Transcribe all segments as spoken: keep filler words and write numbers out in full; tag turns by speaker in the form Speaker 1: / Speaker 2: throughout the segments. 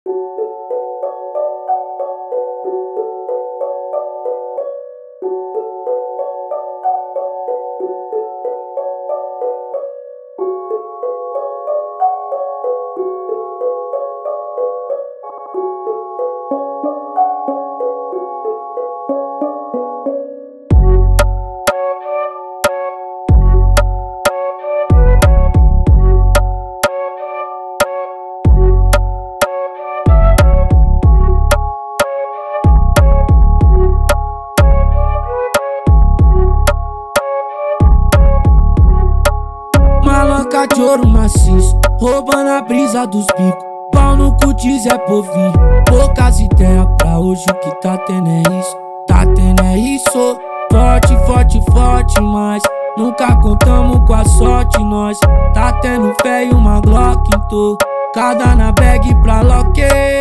Speaker 1: Malanca de ouro maciço, roubando a brisa dos bicos. Pau no cu de Zé Povinho, poucas ideias pra hoje. O que tá tendo é isso, tá tendo é isso. Forte, forte, forte, mas nunca contamos com a sorte. Nós tá tendo fé e uma Glock em cada na bag pra loque.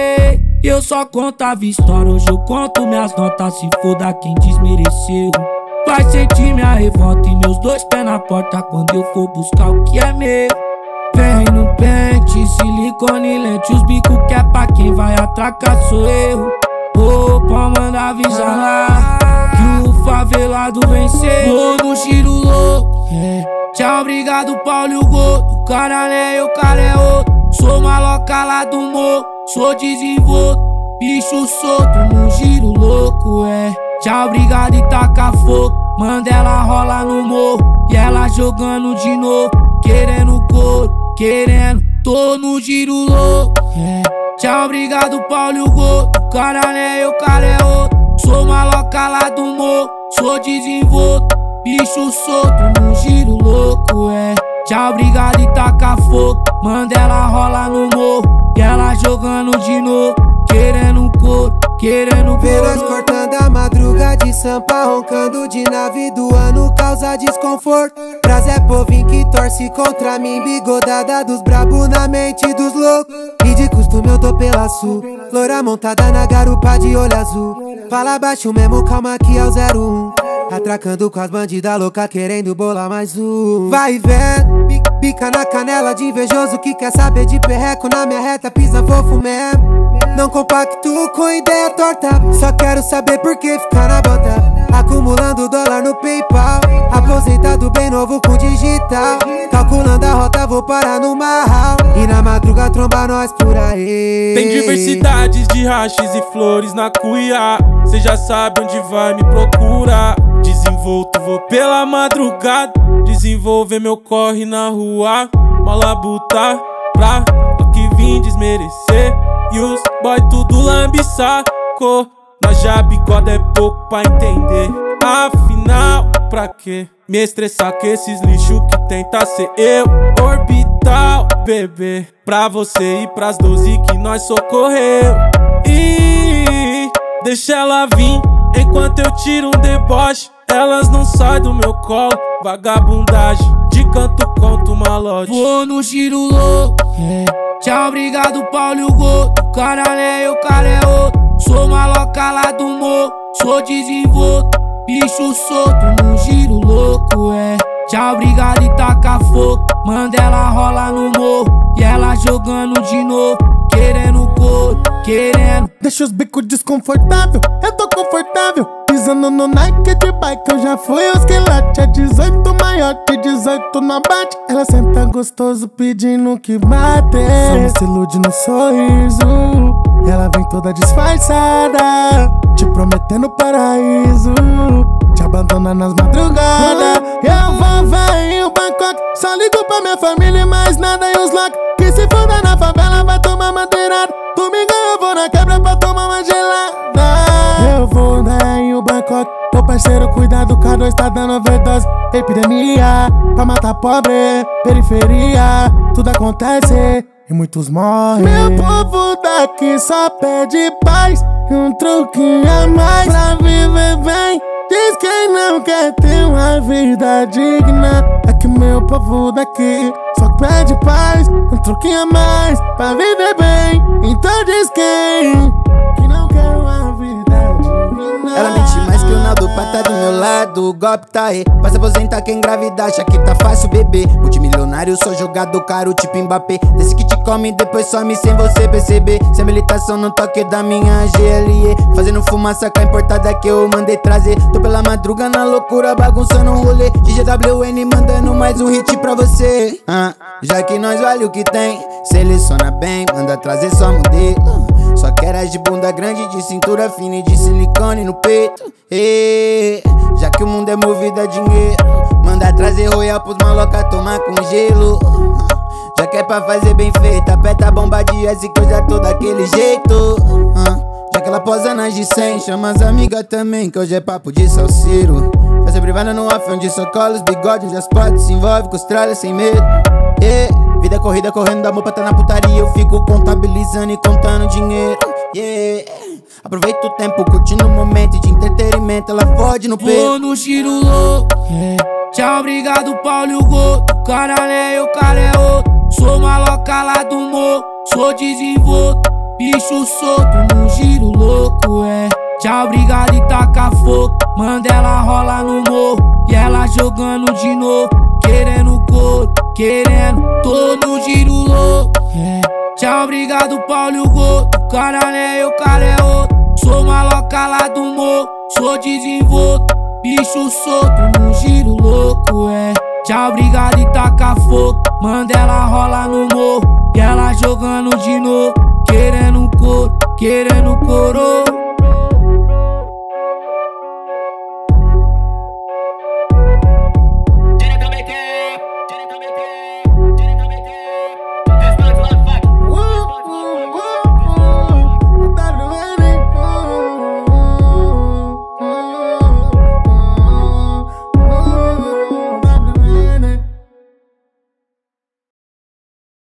Speaker 1: Eu só contava história, hoje eu conto minhas notas. Se foda quem desmereceu, vai sentir minha revolta e meus dois pés na porta quando eu for buscar o que é meu. Vem no pente, silicone, lente, os bicos que é pra quem vai atracar sou eu. Ô, pode mandar avisar lá que o favelado venceu. Vou no giro louco, é. Tchau, obrigado, Paulo e o Gordo. O cara é eu, o cara é outro. Sou maloca lá do morro, sou desenvolto, bicho solto no giro louco, é. Tchau, obrigado e taca fogo. Manda ela rola no morro e ela jogando de novo, querendo couro, querendo. Tô no giro louco, é. Tchau, obrigado, Paulo e o Gordo. O cara é eu, o cara é outro. Sou maloca lá do morro, sou desenvolto, bicho solto no giro louco, é. Tchau, obrigado e taca fogo. Manda ela rola no morro e ela jogando de novo, querendo couro, querendo
Speaker 2: Veras cortando a madruga de Sampa, roncando de nave do ano, causa desconforto. Pra Zé Povinho que torce contra mim, bigodada dos brabo na mente dos loucos. E de costume eu tô pela sul, loura montada na garupa de olho azul. Fala baixo mesmo, calma que é o zero um. Atracando com as bandidas loucas, querendo bolar mais um. Vai vendo, pica na canela de invejoso que quer saber de perreco na minha reta, pisa fofo mesmo. Não compacto com ideia torta, só quero saber por que ficar na bota. Acumulando dólar no PayPal, aposentado bem novo com digital. Calculando a rota, vou parar no marral e na madruga tromba nós por aí.
Speaker 3: Tem diversidades de rachas e flores na cuia, cê já sabe onde vai me procurar. Desenvolto, vou pela madrugada, desenvolver meu corre na rua. Malabuta pra o que vim desmerecer, e os boy tudo lambe saco. Nós já bigoda é pouco pra entender, afinal pra que me estressar com esses lixos que tenta ser eu. Orbital, bebê, pra você e pras doze que nós socorreu. E deixa ela vir enquanto eu tiro um deboche, elas não saem do meu colo. Vagabundagem, de canto conto malote.
Speaker 1: Vou no giro louco, é. Tchau, obrigado, Paulo e o Gordo. O cara é eu, o cara é outro. Sou maloca lá do morro, sou desenvolto, bicho solto no giro louco, é. Tchau, obrigado e taca fogo. Manda ela rola no morro e ela jogando de novo, querendo couro, querendo.
Speaker 4: Deixa os bicos desconfortável, eu tô confortável. Pisando no Nike de bike, eu já fui os quilates. É dezoito maior que dezoito na bate. Ela senta gostoso pedindo que bate. Só me se ilude no sorriso, ela vem toda disfarçada, te prometendo paraíso, te abandona nas madrugadas. Eu vou ver em Bangkok, só ligo pra minha família e mais nada. E os lock que se foda na favela vai tomar madeirada. Domingão eu vou na quebra pra tomar uma gelada. Eu vou dar em Bangkok, ô parceiro, cuidado, K dois tá dando overdose. Epidemia, pra matar pobre, periferia, tudo acontece e muitos morrem. Meu povo daqui só pede paz e um truquinho a mais pra viver bem. Diz quem não quer ter uma vida digna. É que meu povo daqui só pede paz, um truquinho a mais pra viver bem. Então diz quem que não quer uma vida digna.
Speaker 5: Ela mente mais que o Naldo pra tá do meu lado. O golpe tá aí, pra se aposentar quem engravida acha que tá fácil, bebê. Multimilionário milionário, sou jogador caro tipo Mbappé. Desse que te come depois some sem você perceber. Sem habilitação no toque da minha G L E, fazendo fumaça com a importada que eu mandei trazer. Tô pela madruga na loucura, bagunçando um rolê. G G W N mandando mais um hit pra você. ah, Já que nós vale o que tem, seleciona bem, manda trazer só modelo. Só quero as de bunda grande, de cintura fina e de silicone no peito. E, já que o mundo é movido a dinheiro, manda trazer royal pros maloca tomar com gelo. Já que é pra fazer bem feito, aperta a bomba de S que eu já tô daquele jeito. Já que ela posa nas de cem, chama as amigas também, que hoje é papo de salseiro. Fazer privada no off, onde só cola os bigodes, as potes se envolve com os tralhas sem medo. Yeah. Vida corrida, correndo da boca, tá na putaria. Eu fico contabilizando e contando dinheiro. Yeah. Aproveita o tempo, curtindo o momento de entretenimento. Ela fode no peito.
Speaker 1: Vou no giro louco, yeah. Tchau, obrigado, Paulo e o Goto. O cara é eu, o cara é outro. Sou maloca lá do morro, sou desenvolto. Bicho solto no giro louco, é. Tchau, obrigado e taca fogo. Manda ela rola no morro e ela jogando de novo, querendo couro, querendo. Tô no giro louco, é. Tchau, obrigado, Paulo e o Goto. O cara é eu, o cara é outro. Sou maloca lá do morro, sou desenvolto. Bicho solto no giro louco, é. Tchau, obrigado e taca fogo. Manda ela rola no morro e ela jogando de novo, querendo couro, querendo couro.